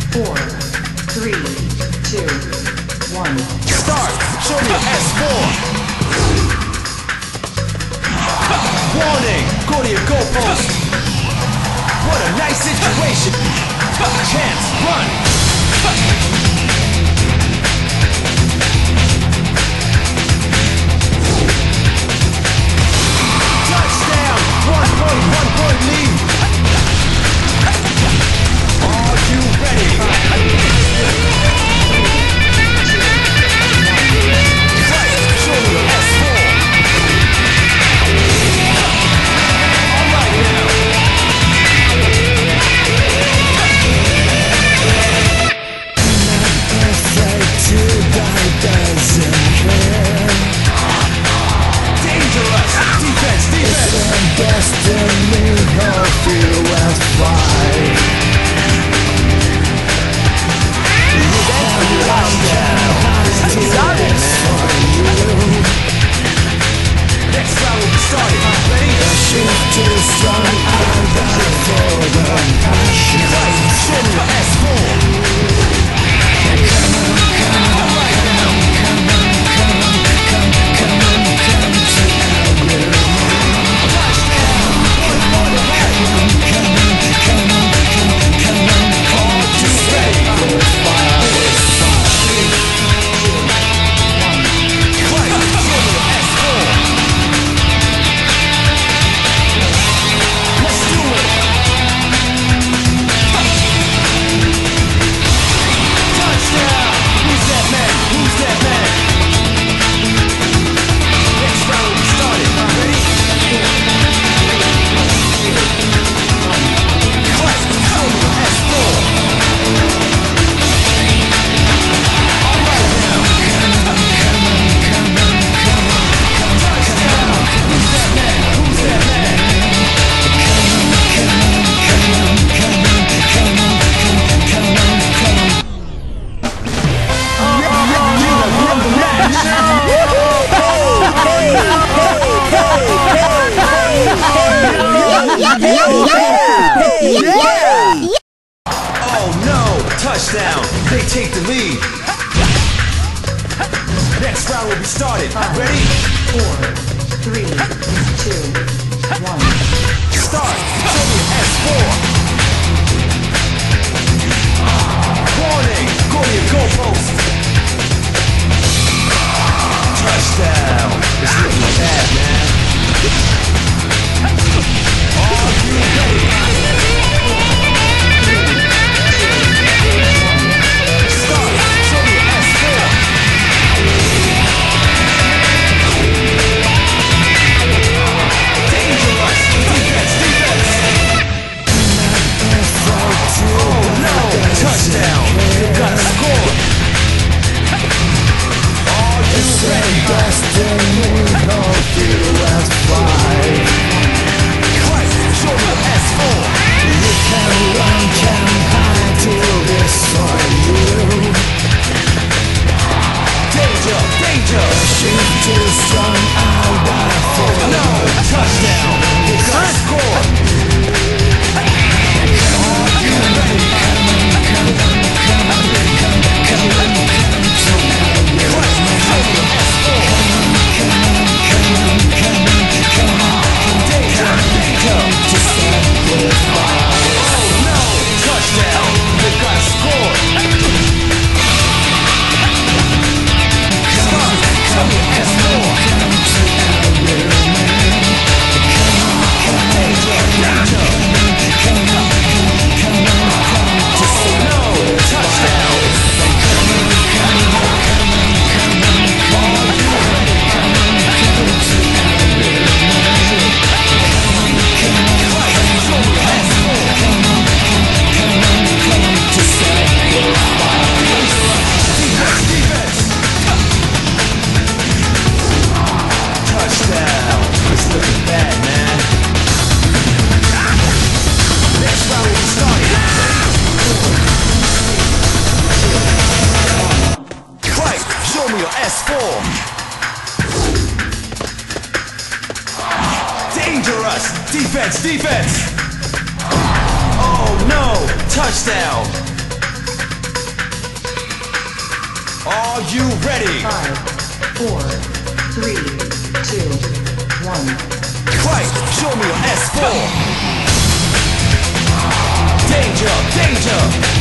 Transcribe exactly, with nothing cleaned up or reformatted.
Four, three, two, one. Start! Show me your S four! Warning! Go to your goalpost! What a nice situation! Chance, run! Touchdown! One point, one point lead! Are you ready? Show me your S four! Alright now! Dangerous! Defense, defense! Destiny, hope you will fight. You can run down, this is for you. Next round will be started. Ready? Shift too strong, I'm down for the passion. Show me your S four! Come on, come on, come on, come on, come on, come, come on, come to our Touchdown! One point ahead! Come on, come on, come on, come on, Are you ready? Right, show me your S four! Let's do it! Touchdown! Who's that man? Who's that man? Next round will be started. Ready? Right, show me your S four! Alright now! Touchdown! Who's that man? Who's that man? Oh no! Touchdown! They take the lead! Next round will be started. Ready? Four, three, two, one. Start! Show me your S four! Warning! Go to your goalpost! Touchdown! It's looking bad, man. Are you ready? Start! Show me your S four! Dangerous! Defense! Defense! Oh no! Touchdown! You gotta score! Are you ready? Destiny, hope you will fight. Christ, show me your S four! You can run, can hide till this for you. Danger! Danger! Shift too strong, I'll die for Oh no! Touchdown! You gotta score! Are you ready? Christ, show me your S four! Danger! Danger! Oh no! Touchdown! You gotta score! Start! Show me your S four! Danger! Danger! Oh no! Touchdown! Touchdown! It's looking bad, man. Next round will be started. Right, show me your S four. Dangerous! Defense, defense! Oh no! Touchdown! Are you ready? Five, four, three, two, one. Fight! Show me your S four! Danger! Danger!